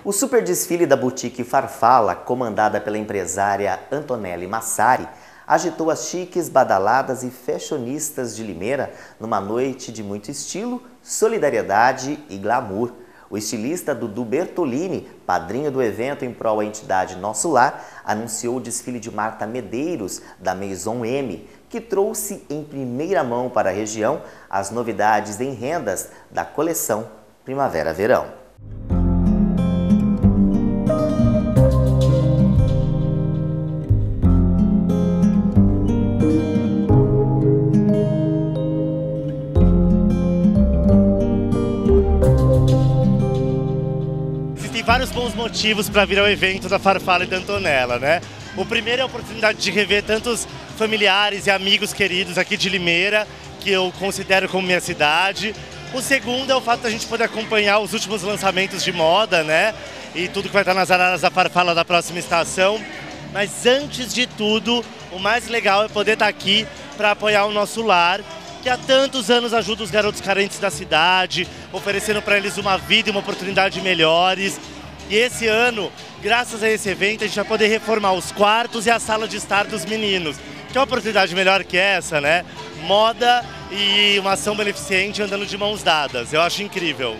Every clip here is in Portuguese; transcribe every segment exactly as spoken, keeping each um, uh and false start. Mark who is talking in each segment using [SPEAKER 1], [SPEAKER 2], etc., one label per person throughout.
[SPEAKER 1] O super desfile da boutique Farfala, comandada pela empresária Antonelli Massari, agitou as chiques, badaladas e fashionistas de Limeira numa noite de muito estilo, solidariedade e glamour. O estilista Dudu Bertolini, padrinho do evento em prol à entidade Nosso Lar, anunciou o desfile de Marta Medeiros, da Maison M, que trouxe em primeira mão para a região as novidades em rendas da coleção Primavera-Verão.
[SPEAKER 2] Existem vários bons motivos para vir ao evento da Farfala e da Antonella, né? O primeiro é a oportunidade de rever tantos familiares e amigos queridos aqui de Limeira, que eu considero como minha cidade. O segundo é o fato da gente poder acompanhar os últimos lançamentos de moda, né? E tudo que vai estar nas araras da Farfala da próxima estação. Mas antes de tudo, o mais legal é poder estar aqui para apoiar o Nosso Lar, que há tantos anos ajuda os garotos carentes da cidade, oferecendo para eles uma vida e uma oportunidade melhores. E esse ano, graças a esse evento, a gente vai poder reformar os quartos e a sala de estar dos meninos. Que é uma oportunidade melhor que essa, né? Moda e uma ação beneficente andando de mãos dadas. Eu acho incrível.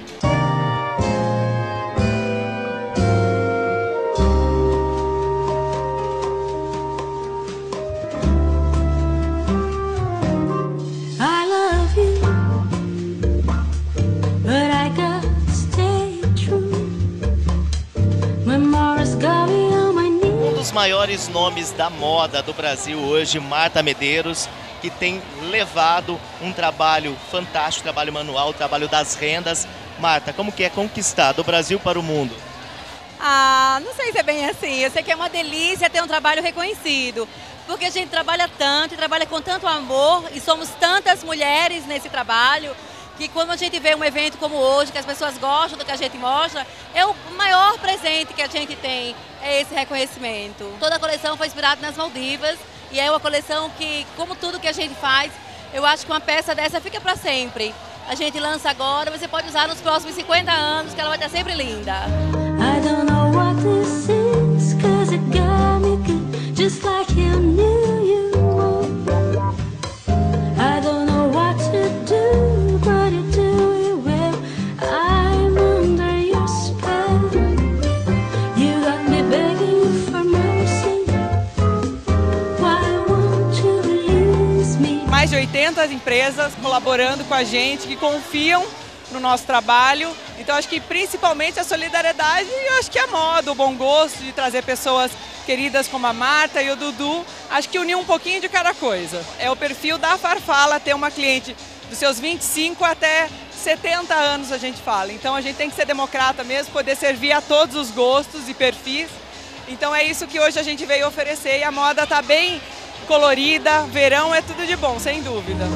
[SPEAKER 1] Os maiores nomes da moda do Brasil hoje, Marta Medeiros, que tem levado um trabalho fantástico, trabalho manual, trabalho das rendas. Marta, como que é conquistar do Brasil para o mundo?
[SPEAKER 3] Ah, não sei se é bem assim. Eu sei que é uma delícia ter um trabalho reconhecido, porque a gente trabalha tanto e trabalha com tanto amor e somos tantas mulheres nesse trabalho, que quando a gente vê um evento como hoje, que as pessoas gostam do que a gente mostra, é o maior presente que a gente tem, é esse reconhecimento. Toda a coleção foi inspirada nas Maldivas e é uma coleção que, como tudo que a gente faz, eu acho que uma peça dessa fica para sempre. A gente lança agora, você pode usar nos próximos cinquenta anos, que ela vai estar sempre linda. I don't know what this is, 'cause it got me good, just like you knew you would. I don't know what to do, but you do it well. I'm under your spell. You got me begging for mercy. Why won't you release me?
[SPEAKER 4] Mais de oitenta empresas colaborando com a gente, que confiam no nosso trabalho. Então acho que principalmente a solidariedade e eu acho que a moda, o bom gosto de trazer pessoas queridas como a Marta e o Dudu, acho que uniu um pouquinho de cada coisa. É o perfil da Farfala ter uma cliente dos seus vinte e cinco até setenta anos, a gente fala. Então a gente tem que ser democrata mesmo, poder servir a todos os gostos e perfis. Então é isso que hoje a gente veio oferecer e a moda está bem colorida, verão é tudo de bom, sem dúvida.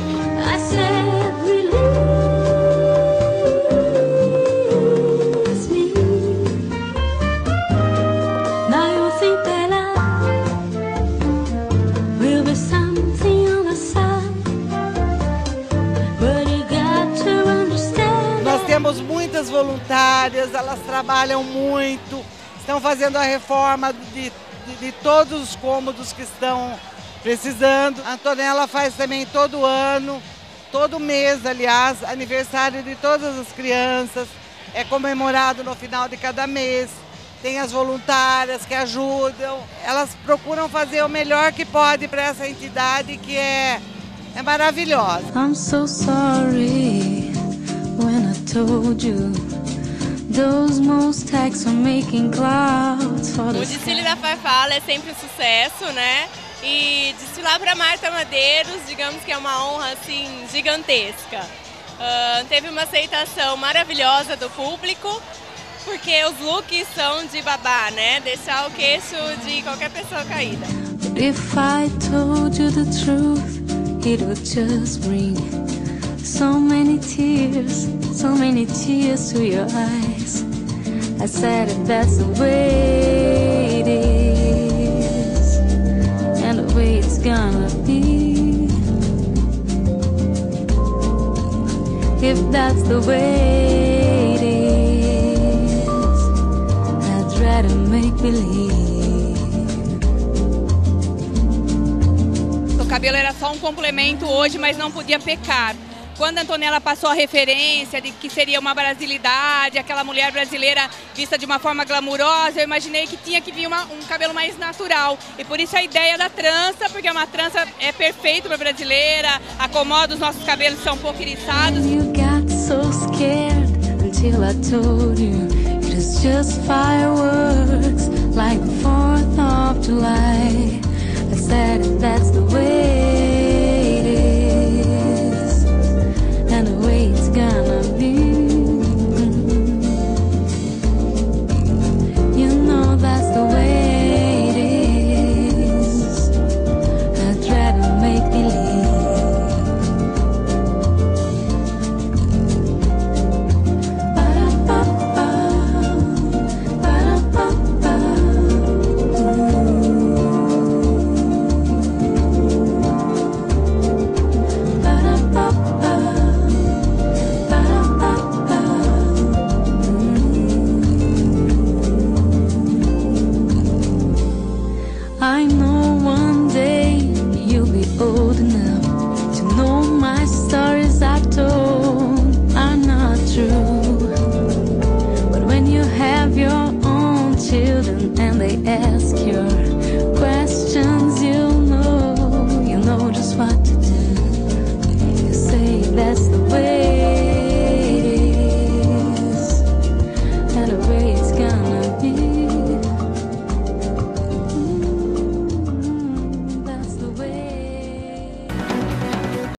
[SPEAKER 5] Temos muitas voluntárias, elas trabalham muito, estão fazendo a reforma de, de, de todos os cômodos que estão precisando. A Antonella faz também todo ano, todo mês, aliás, aniversário de todas as crianças, é comemorado no final de cada mês. Tem as voluntárias que ajudam, elas procuram fazer o melhor que pode para essa entidade que é, é maravilhosa.
[SPEAKER 6] I'm so sorry. When I told you those most tags are making clouds for the
[SPEAKER 7] O desfile da Farfala é sempre um sucesso, né? E desfilar para Marta Medeiros, digamos que é uma honra assim gigantesca. Uh, teve uma aceitação maravilhosa do público, porque os looks são de babá, né? Deixar o queixo de qualquer pessoa caída.
[SPEAKER 6] If I told you the truth, it would just bring so many tears, so many tears to your eyes. I said if that's the way it is, and the way it's gonna be. If that's the way it is, better make believe.
[SPEAKER 8] O cabelo era só um complemento hoje, mas não podia pecar. Quando a Antonella passou a referência de que seria uma brasilidade, aquela mulher brasileira vista de uma forma glamurosa, eu imaginei que tinha que vir uma, um cabelo mais natural. E por isso a ideia da trança, porque uma trança é perfeita para brasileira, acomoda os nossos cabelos que são um pouco eriçados.
[SPEAKER 6] You got so scared until I told you it was just fireworks like the fourth of July. I said that's the way